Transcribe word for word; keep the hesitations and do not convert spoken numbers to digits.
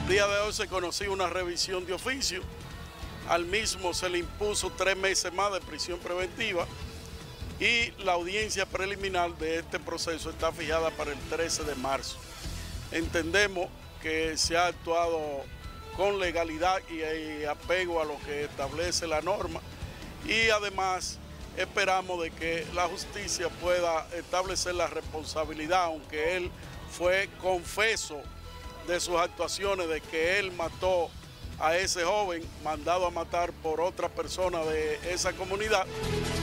día de hoy se conocía una revisión de oficio. Al mismo se le impuso tres meses más de prisión preventiva y la audiencia preliminar de este proceso está fijada para el trece de marzo. Entendemos que se ha actuado con legalidad y apego a lo que establece la norma y además esperamos de que la justicia pueda establecer la responsabilidad, aunque él fue confeso de sus actuaciones, de que él mató a ese joven mandado a matar por otra persona de esa comunidad.